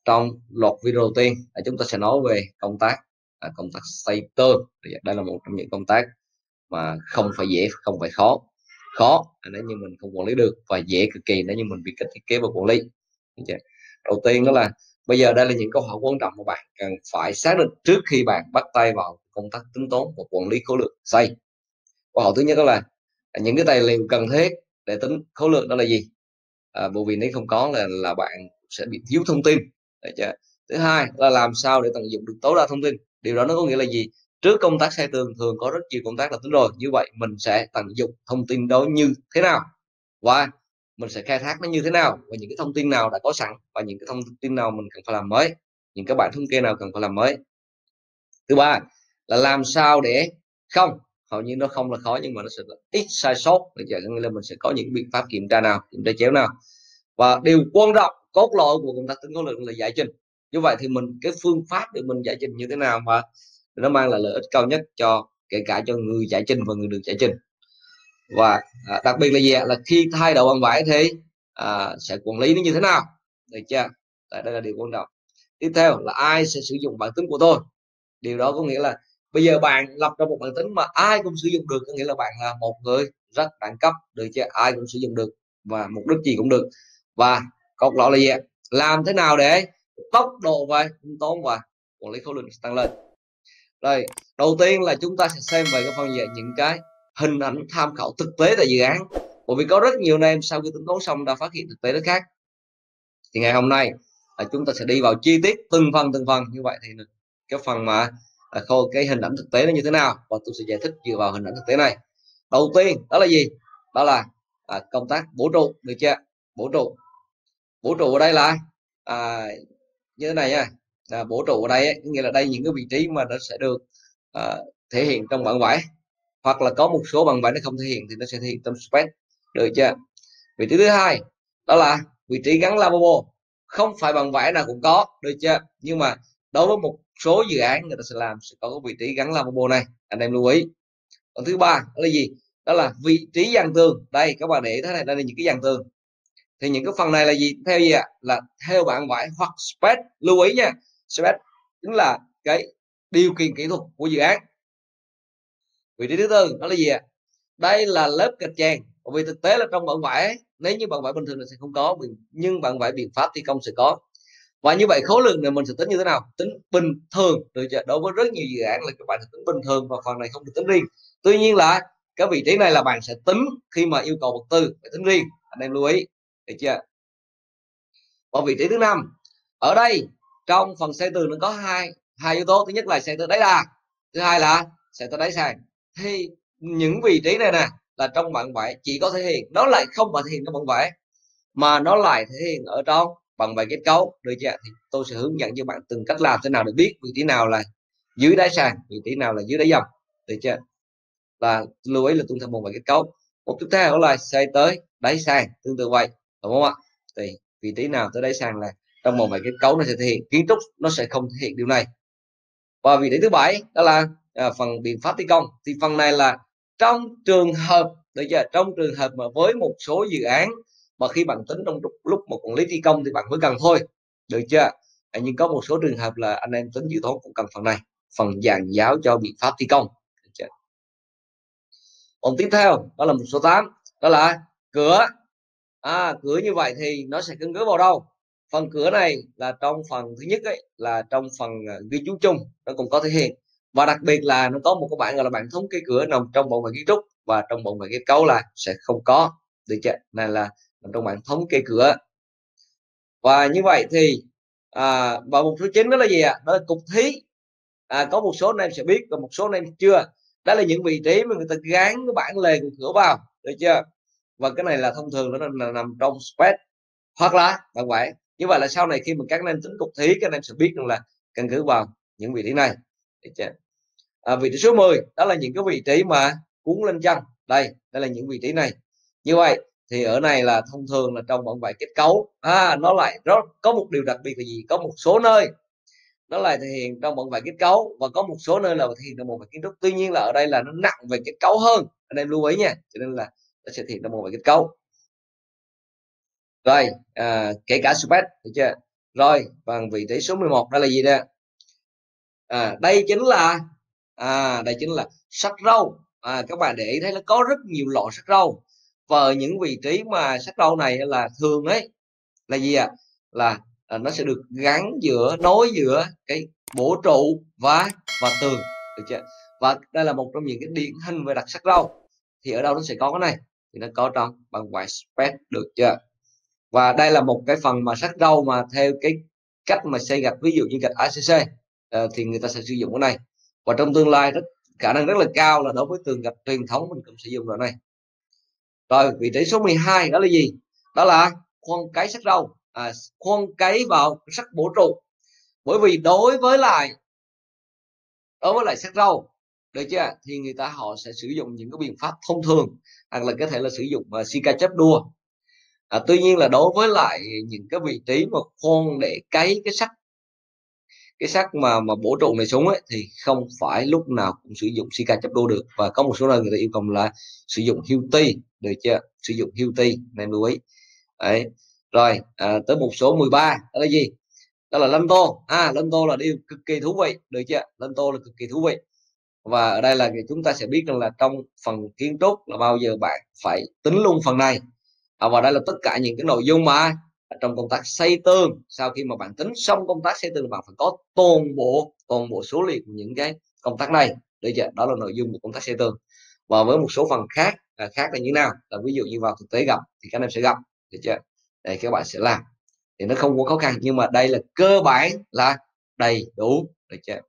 Trong loạt video đầu tiên chúng ta sẽ nói về công tác xây tường. Đây là một trong những công tác mà không phải dễ, không phải khó nếu như mình không quản lý được, và dễ cực kỳ nếu như mình biết cách thiết kế và quản lý. Đầu tiên đó là bây giờ đây là những câu hỏi quan trọng mà bạn cần phải xác định trước khi bạn bắt tay vào công tác tính toán và quản lý khối lượng xây. Câu hỏi thứ nhất đó là những cái tài liệu cần thiết để tính khối lượng đó là gì? Bởi vì nếu không có là bạn sẽ bị thiếu thông tin. Thứ hai là làm sao để tận dụng được tối đa thông tin. Điều đó nó có nghĩa là gì? Trước công tác xây tường thường có rất nhiều công tác là tính rồi, như vậy mình sẽ tận dụng thông tin đó như thế nào, và mình sẽ khai thác nó như thế nào, và những cái thông tin nào đã có sẵn và những cái thông tin nào mình cần phải làm mới, những cái bản thống kê nào cần phải làm mới. Thứ ba là làm sao để không, hầu như nó không là khó nhưng mà nó sẽ ít sai sót, nghĩa là mình sẽ có những biện pháp kiểm tra chéo nào. Và điều quan trọng cốt lõi của công tác tính khối lượng là giải trình. Như vậy thì cái phương pháp để mình giải trình như thế nào mà nó mang lại lợi ích cao nhất cho kể cả cho người giải trình và người được giải trình. Và đặc biệt là gì là khi thay đổi bằng vải thì sẽ quản lý nó như thế nào, được chưa? Đây là điều quan trọng. Tiếp theo là ai sẽ sử dụng bản tính của tôi. Điều đó có nghĩa là bây giờ bạn lập ra một bản tính mà ai cũng sử dụng được, có nghĩa là bạn là một người rất đẳng cấp, được chưa? Ai cũng sử dụng được và mục đích gì cũng được. Và cốt lõi là gì? Làm thế nào để tốc độ và tính toán và quản lý khối lượng tăng lên. Rồi đầu tiên là chúng ta sẽ xem về cái phần những cái hình ảnh tham khảo thực tế tại dự án, bởi vì có rất nhiều anh em sau khi tính toán xong đã phát hiện thực tế nó khác. Thì ngày hôm nay chúng ta sẽ đi vào chi tiết từng phần như vậy thì cái phần mà cái hình ảnh thực tế nó như thế nào, và tôi sẽ giải thích dựa vào hình ảnh thực tế này. Đầu tiên đó là gì? Đó là công tác bổ trụ, được chưa? Bổ trụ ở đây là như thế này nha. Bổ trụ ở đây ấy, nghĩa là đây những cái vị trí mà nó sẽ được thể hiện trong bản vẽ, hoặc là có một số bản vẽ nó không thể hiện thì nó sẽ thể hiện trong spec, được chưa? Vị trí thứ hai đó là vị trí gắn lavabo. Không phải bản vẽ nào cũng có, được chưa? Nhưng mà đối với một số dự án người ta sẽ có cái vị trí gắn lavabo này, anh em lưu ý. Còn thứ ba đó là gì? Đó là vị trí dàn tường. Đây các bạn để ý thế này, đây là những cái dàn tường. Thì những cái phần này là gì? Theo gì ạ? Là theo bản vẽ hoặc spec. Lưu ý nha, spec chính là cái điều kiện kỹ thuật của dự án. Vị trí thứ tư đó là gì ạ? Đây là lớp gạch chèn. Vì thực tế là trong bản vẽ, nếu như bản vẽ bình thường là sẽ không có, nhưng bản vẽ biện pháp thi công sẽ có. Và như vậy khối lượng này mình sẽ tính như thế nào? Tính bình thường, được chưa? Đối với rất nhiều dự án là các bạn sẽ tính bình thường và phần này không được tính riêng. Tuy nhiên là cái vị trí này là bạn sẽ tính khi mà yêu cầu vật tư phải tính riêng, anh em lưu ý, được chưa? Và vị trí thứ năm ở đây trong phần xây tường nó có hai yếu tố. Thứ nhất là xây tường đáy đà, thứ hai là xây tường đáy sàn. Thì những vị trí này nè là trong bản vẽ chỉ có thể hiện, nó lại không phải thể hiện trong bản vẽ mà nó lại thể hiện ở trong bằng vẽ kết cấu, được chưa? Thì tôi sẽ hướng dẫn cho bạn từng cách làm thế nào để biết vị trí nào là dưới đáy sàn, vị trí nào là dưới đáy dầm, được chưa? Là lưu ý là tuân theo bằng vẽ kết cấu. Một tiếp theo là xây tới đáy sàn, tương tự vậy, đúng không ạ? Thì vị trí nào tới đáy sàn là trong một vài kết cấu nó sẽ thể hiện, kiến trúc nó sẽ không thể hiện điều này. Và vị trí thứ bảy đó là phần biện pháp thi công. Thì phần này là trong trường hợp, được chưa? Trong trường hợp mà với một số dự án mà khi bạn tính trong lúc một quản lý thi công thì bạn mới cần thôi, được chưa? Nhưng có một số trường hợp là anh em tính dự toán cũng cần phần này, phần dàn giáo cho biện pháp thi công, được chưa? Còn tiếp theo đó là một số 8, đó là cửa. Cửa như vậy thì nó sẽ căn cứ vào đâu? Phần cửa này là trong phần thứ nhất ấy, là trong phần ghi chú chung nó cũng có thể hiện, và đặc biệt là nó có một cái bảng gọi là bảng thống kê cửa nằm trong bộ phận kiến trúc, và trong bộ phận kết cấu là sẽ không có, được chưa? Này là nằm trong bảng thống kê cửa. Và như vậy thì và một số chính đó là gì ạ? Đó là cục thí. Có một số anh em sẽ biết và một số anh em chưa. Đó là những vị trí mà người ta gắn cái bảng lề của cửa vào, được chưa? Và cái này là thông thường nó nằm trong spec hoặc là bản vẽ. Như vậy là sau này khi mà các anh em tính cục thí, các anh em sẽ biết rằng là căn cứ vào những vị trí này, được chưa? Vị trí số 10 đó là những cái vị trí mà cuốn lên chân. Đây là những vị trí này. Như vậy thì ở này là thông thường là trong bản vẽ kết cấu, nó lại có một điều đặc biệt là gì? Có một số nơi nó lại thể hiện trong bản vẽ kết cấu, và có một số nơi là thể hiện trong bản vẽ kiến trúc. Tuy nhiên là ở đây là nó nặng về kết cấu hơn, anh em lưu ý nha, cho nên là nó sẽ thể hiện trong bản vẽ kết cấu. Rồi kể cả spec, được chưa? Rồi, và vị trí số 11 đây là gì đây? Đây chính là đây chính là sắc râu. Các bạn để ý thấy nó có rất nhiều loại sắc râu, và những vị trí mà sắc râu này là thường ấy là gì là nó sẽ được gắn nối giữa cái bổ trụ và tường, được chưa? Và đây là một trong những cái điển hình về đặc sắc râu. Thì ở đâu nó sẽ có cái này? Thì nó có trong băng vải spread, được chưa? Và đây là một cái phần mà sắc râu mà theo cái cách mà xây gạch, ví dụ như gạch ACC thì người ta sẽ sử dụng cái này. Và trong tương lai khả năng rất là cao là đối với tường gạch truyền thống mình cũng sử dụng loại này. Rồi vị trí số 12 đó là gì? Đó là khoan cấy sắc râu, khoan cấy vào sắc bổ trụ. Bởi vì đối với lại sắc râu, được chưa, thì người ta họ sẽ sử dụng những cái biện pháp thông thường, hoặc là có thể là sử dụng Sika chớp đua. Tuy nhiên là đối với lại những cái vị trí mà khoan để cấy cái sắt mà bổ trụ này xuống ấy, thì không phải lúc nào cũng sử dụng Sika chắp đua được, và có một số nơi người ta yêu cầu là sử dụng Hilti, được chưa? Sử dụng Hilti, nên lưu ý. Đấy. Rồi tới một số 13 đó là gì? Đó là lân tô. Lân tô là điều cực kỳ thú vị, được chưa? Lân tô là cực kỳ thú vị. Và ở đây là chúng ta sẽ biết rằng là trong phần kiến trúc là bao giờ bạn phải tính luôn phần này. Và đây là tất cả những cái nội dung mà trong công tác xây tường. Sau khi mà bạn tính xong công tác xây tường, bạn phải có toàn bộ số liệu của những cái công tác này, được chưa? Đó là nội dung của công tác xây tường. Và với một số phần khác là như thế nào, là ví dụ như vào thực tế gặp thì các em sẽ gặp, được chưa? Đây các bạn sẽ làm thì nó không có khó khăn, nhưng mà đây là cơ bản là đầy đủ, được chưa?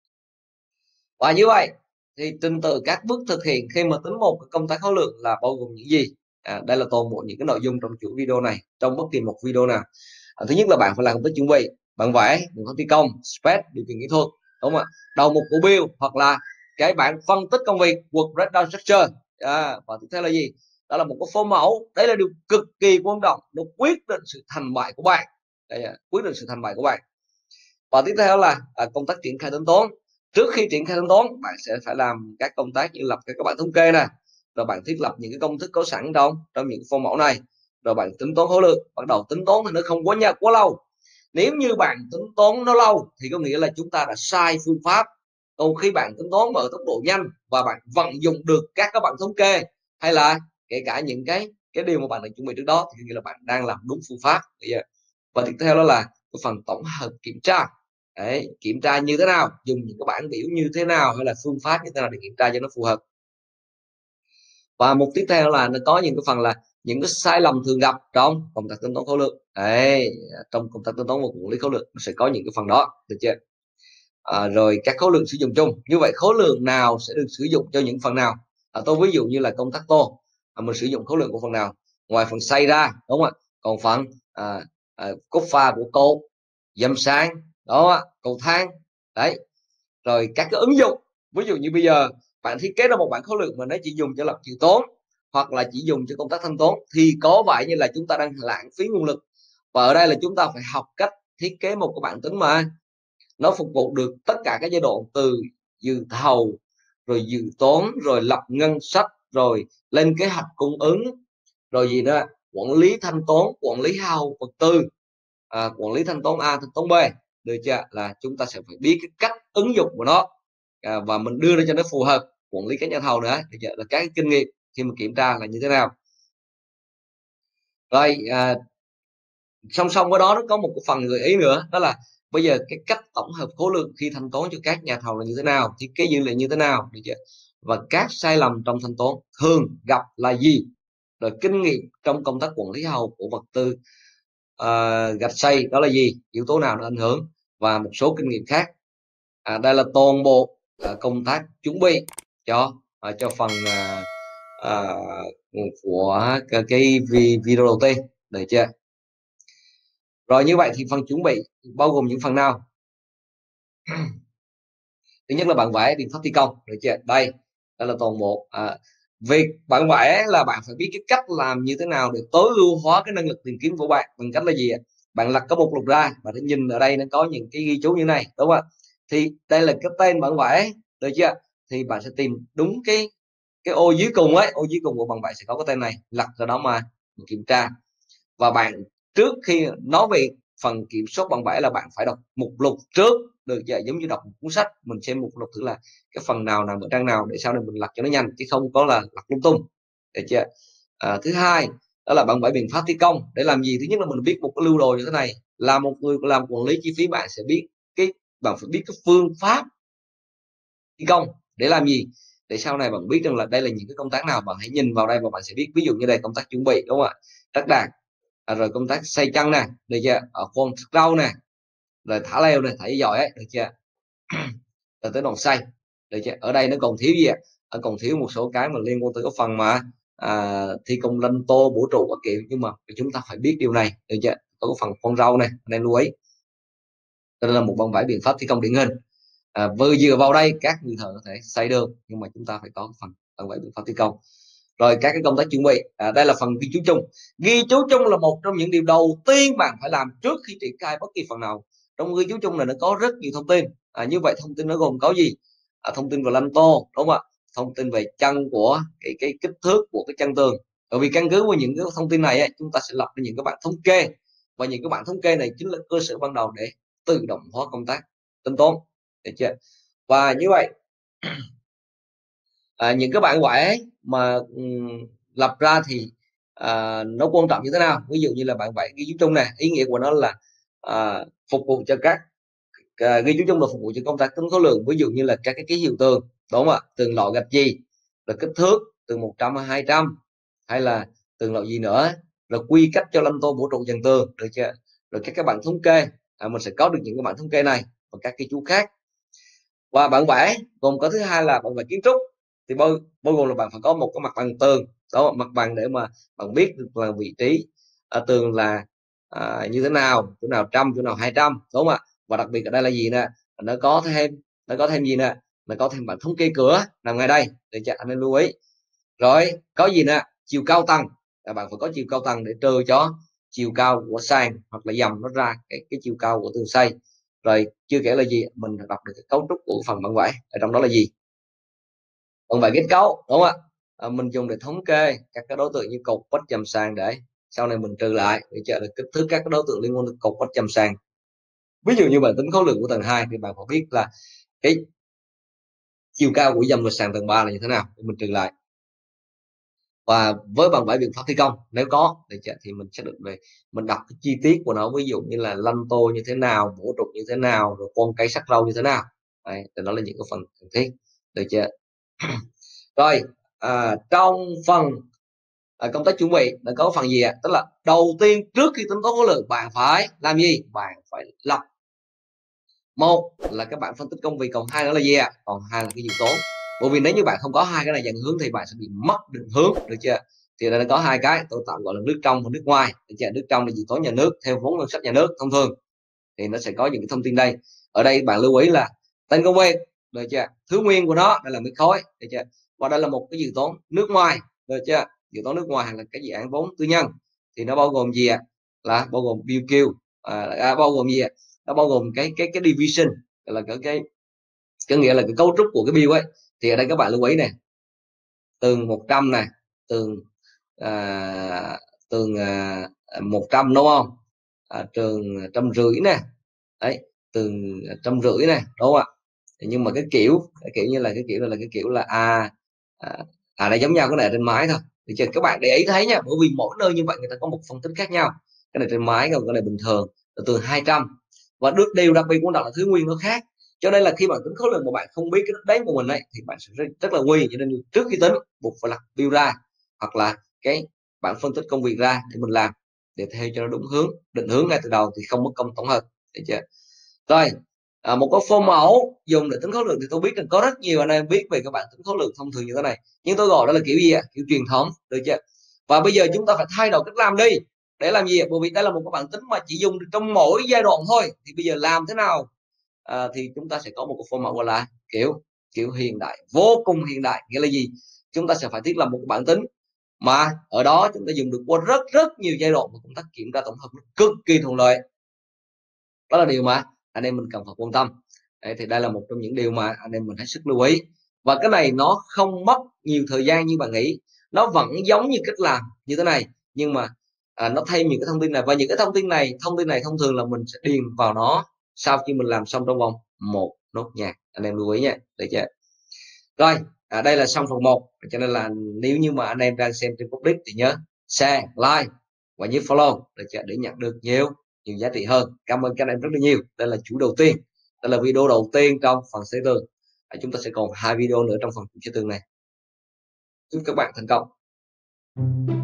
Và như vậy thì trình tự các bước thực hiện khi mà tính một công tác khối lượng là bao gồm những gì? Đây là toàn bộ những cái nội dung trong chuỗi video này, trong bất kỳ một video nào. Thứ nhất là bạn phải làm công tác chuẩn bị, bạn vẽ, bạn có thi công, spec, điều kiện kỹ thuật, đúng không ạ? Đầu mục của build, hoặc là cái bạn phân tích công việc, work breakdown structure. Và tiếp theo là gì? Đó là một cái phô mẫu. Đấy là điều cực kỳ quan trọng, nó quyết định sự thành bại của bạn. Quyết định sự thành bại của bạn. Và tiếp theo là công tác triển khai tính toán. Trước khi triển khai tính toán, bạn sẽ phải làm các công tác như lập các bảng thống kê này, rồi bạn thiết lập những cái công thức có sẵn trong những phô mẫu này, rồi bạn tính toán khối lượng. Bắt đầu tính toán thì nó không quá lâu. Nếu như bạn tính toán nó lâu thì có nghĩa là chúng ta đã sai phương pháp. Còn khi bạn tính toán ở tốc độ nhanh và bạn vận dụng được các bảng thống kê, hay là kể cả những cái điều mà bạn đã chuẩn bị trước đó, thì nghĩa là bạn đang làm đúng phương pháp. Và tiếp theo đó là cái phần tổng hợp kiểm tra. Đấy, kiểm tra như thế nào, dùng những cái bảng biểu như thế nào, hay là phương pháp như thế nào để kiểm tra cho nó phù hợp. Và mục tiếp theo là nó có những cái phần là những cái sai lầm thường gặp trong công tác tính toán khối lượng. Đấy, trong công tác tính toán và quản lý khối lượng nó sẽ có những cái phần đó, được chưa? Rồi các khối lượng sử dụng chung. Như vậy khối lượng nào sẽ được sử dụng cho những phần nào? Tôi ví dụ như là công tác tô, mình sử dụng khối lượng của phần nào ngoài phần xây ra, đúng không ạ? Còn phần cốt pha của cột, dầm sáng đó, cầu thang. Đấy, rồi các cái ứng dụng, ví dụ như bây giờ bạn thiết kế ra một bảng khối lượng mà nó chỉ dùng cho lập dự toán, hoặc là chỉ dùng cho công tác thanh toán, thì có vẻ như là chúng ta đang lãng phí nguồn lực. Và ở đây là chúng ta phải học cách thiết kế một cái bảng tính mà nó phục vụ được tất cả các giai đoạn, từ dự thầu, rồi dự toán, rồi lập ngân sách, rồi lên kế hoạch cung ứng, rồi gì nữa, quản lý thanh toán, quản lý hao vật tư, quản lý thanh toán A, thanh toán B, được chưa? Là chúng ta sẽ phải biết cái cách ứng dụng của nó, và mình đưa ra cho nó phù hợp. Quản lý các nhà thầu nữa, được chưa? Là các kinh nghiệm khi mà kiểm tra là như thế nào. Rồi song song với đó nó có một cái phần gợi ý nữa, đó là bây giờ cái cách tổng hợp khối lượng khi thanh toán cho các nhà thầu là như thế nào, thiết kế dữ liệu như thế nào, được chưa? Và các sai lầm trong thanh toán thường gặp là gì, rồi kinh nghiệm trong công tác quản lý hao của vật tư gạch xây đó là gì, yếu tố nào nó ảnh hưởng, và một số kinh nghiệm khác. Đây là toàn bộ công tác chuẩn bị cho phần của cái video đầu tiên, được chưa? Rồi như vậy thì phần chuẩn bị bao gồm những phần nào? Thứ nhất là bạn vẽ biện pháp thi công, được chưa? Đây là toàn bộ việc bạn vẽ là bạn phải biết cái cách làm như thế nào để tối ưu hóa cái năng lực tìm kiếm của bạn. Bằng cách là gì ạ? Bạn lật cái mục lục ra, bạn thấy nhìn ở đây nó có những cái ghi chú như này, đúng không ạ? Thì đây là cái tên bạn vẽ, được chưa? Thì bạn sẽ tìm đúng cái ô dưới cùng ấy, ô dưới cùng của bạn vẽ sẽ có cái tên này, lật ra đó mà kiểm tra. Và bạn trước khi nói về phần kiểm soát bằng vẽ là bạn phải đọc mục lục trước, được chưa? Giống như đọc một cuốn sách, mình xem mục lục thử là cái phần nào nằm ở trang nào để sau này mình lật cho nó nhanh, chứ không có là lật lung tung, được chưa? Thứ hai đó là bạn vẽ biện pháp thi công để làm gì? Thứ nhất là mình biết một cái lưu đồ như thế này, là một người làm quản lý chi phí, bạn sẽ biết bạn phải biết cái phương pháp thi công để làm gì, để sau này bạn biết rằng là đây là những cái công tác nào, bạn hãy nhìn vào đây và bạn sẽ biết. Ví dụ như đây công tác chuẩn bị, đúng không ạ, trắc đạn, rồi công tác xây chân nè, được chưa, ở khoan rau nè, rồi thả leo nè, thả giỏi ấy, được chưa, rồi tới đoàn xây, được chưa. Ở đây nó còn thiếu gì ạ? Còn thiếu một số cái mà liên quan tới cái phần mà thi công lân tô bổ trụ các kiểu, nhưng mà chúng ta phải biết điều này, được chưa. Có cái phần khoan rau này nên lưu ý. Đây là một bản vẽ biện pháp thi công điển hình. Vừa dựa vào đây các người thợ có thể xây được, nhưng mà chúng ta phải có phần bản vẽ biện pháp thi công. Rồi các cái công tác chuẩn bị, đây là phần ghi chú chung. Ghi chú chung là một trong những điều đầu tiên bạn phải làm trước khi triển khai bất kỳ phần nào. Trong ghi chú chung này nó có rất nhiều thông tin. Như vậy thông tin nó gồm có gì? Thông tin về lanh tô, đúng không ạ? Thông tin về chân của cái kích thước của cái chân tường. Bởi vì căn cứ vào những cái thông tin này ấy, chúng ta sẽ lập ra những cái bảng thống kê, và những cái bảng thống kê này chính là cơ sở ban đầu để tự động hóa công tác tính toán, được chưa? Và như vậy những cái bản vẽ mà lập ra thì nó quan trọng như thế nào? Ví dụ như là bản vẽ ghi chú chung này, ý nghĩa của nó là phục vụ cho các ghi chú chung là phục vụ cho công tác tính khối lượng. Ví dụ như là các cái ký hiệu tường, đúng không ạ, tường loại gạch gì, rồi kích thước từ 100 hay 200, hay là tường loại gì nữa, rồi quy cách cho lăm tô bổ trụ dàn tường, được chưa? Rồi các bạn thống kê, mình sẽ có được những cái bản thống kê này và các ghi chú khác. Và bản vẽ gồm có thứ hai là bản vẽ kiến trúc, thì bao gồm là bạn phải có một cái mặt bằng tường, đó, mặt bằng để mà bạn biết được là vị trí tường là như thế nào, chỗ nào 100, chỗ nào 200, đúng không ạ? Và đặc biệt ở đây là gì nè, nó có thêm gì nè, nó có thêm bản thống kê cửa nằm ngay đây, để cho anh nên lưu ý. Rồi có gì nè, chiều cao tầng, bạn phải có chiều cao tầng để trừ cho chiều cao của sàn hoặc là dầm nó ra cái chiều cao của tường xây. Rồi chưa kể là gì, mình đọc được cái cấu trúc của phần bản vẽ ở trong đó là gì, bản vẽ kết cấu, đúng không ạ? Mình dùng để thống kê các cái đối tượng như cột vách chầm sàn, để sau này mình trừ lại để chờ được kích thước các cái đối tượng liên quan đến cột vách chầm sàn. Ví dụ như bạn tính khối lượng của tầng 2 thì bạn phải biết là cái chiều cao của dầm và sàn tầng 3 là như thế nào để mình trừ lại. Và với bản vẽ biện pháp thi công nếu có thì mình sẽ được về mình đọc cái chi tiết của nó, ví dụ như là lăn tô như thế nào, bổ trục như thế nào, rồi con cây sắt rau như thế nào. Đấy, thì đó là những cái phần cần thiết, được chưa? Rồi trong phần công tác chuẩn bị nó có phần gì ạ? Tức là đầu tiên trước khi tính toán khối lượng bạn phải làm gì? Bạn phải lập, một là các bạn phân tích công việc, còn hai nữa là gì ạ? Còn hai là cái dự toán. Bởi vì nếu như bạn không có hai cái này dẫn hướng thì bạn sẽ bị mất định hướng, được chưa? Thì đây có hai cái tôi tạm gọi là nước trong và nước ngoài, được chưa? Nước trong là dự toán nhà nước theo vốn ngân sách nhà nước thông thường, thì nó sẽ có những cái thông tin đây. Ở đây bạn lưu ý là tên công việc, được chưa? Thứ nguyên của nó đây là mét khối, được chưa? Và đây là một cái dự toán nước ngoài, được chưa? Dự toán nước ngoài hay là cái dự án vốn tư nhân thì nó bao gồm gì ạ? Là bao gồm BQ, bao gồm gì ạ? Nó bao gồm cái division, là cái nghĩa là cái cấu trúc của cái bill ấy. Thì ở đây các bạn lưu ý này, tường 100 này, tường tường 100 đúng không, tường 150 nè, đấy, tường 150 này, đúng không ạ? Nhưng mà cái kiểu như là cái kiểu là đây giống nhau, cái này trên máy thôi, thì các bạn để ý thấy nha, bởi vì mỗi nơi như vậy người ta có một phân tích khác nhau. Cái này trên máy, còn cái này bình thường là tường 200. Và điều đặc biệt quan trọng là thứ nguyên nó khác, cho nên là khi bạn tính khối lượng mà bạn không biết cái đánh của mình ấy thì bạn sẽ rất là nguy. Cho nên trước khi tính buộc phải lập bill ra, hoặc là cái bản phân tích công việc ra để mình làm, để theo cho nó đúng hướng, định hướng ngay từ đầu thì không mất công tổng hợp, được chưa? Rồi một cái form mẫu dùng để tính khối lượng thì tôi biết rằng có rất nhiều anh em biết về các bạn tính khối lượng thông thường như thế này, nhưng tôi gọi đó là kiểu gì ạ? Kiểu truyền thống, được chưa? Và bây giờ chúng ta phải thay đổi cách làm đi. Để làm gì? Bởi vì đây là một cái bảng tính mà chỉ dùng được trong mỗi giai đoạn thôi. Thì bây giờ làm thế nào? Thì chúng ta sẽ có một cái form mẫu gọi là kiểu hiện đại, vô cùng hiện đại. Nghĩa là gì? Chúng ta sẽ phải thiết lập một cái bảng tính mà ở đó chúng ta dùng được qua rất nhiều giai đoạn, và công tác kiểm tra tổng hợp cực kỳ thuận lợi. Đó là điều mà anh em mình cần phải quan tâm. Đấy, thì đây là một trong những điều mà anh em mình hết sức lưu ý. Và cái này nó không mất nhiều thời gian như bạn nghĩ, nó vẫn giống như cách làm như thế này, nhưng mà nó thêm những cái thông tin này, và những cái thông tin này thông thường là mình sẽ điền vào nó sau khi mình làm xong trong vòng một nốt nhạc. Anh em lưu ý nha, được chưa? Rồi, đây là xong phần 1, cho nên là nếu như mà anh em đang xem trên public thì nhớ share, like và nhớ follow để nhận được nhiều giá trị hơn. Cảm ơn các anh em rất là nhiều. Đây là chủ đầu tiên, đây là video đầu tiên trong phần xây tường. Chúng ta sẽ còn 2 video nữa trong phần xây tường này. Chúc các bạn thành công.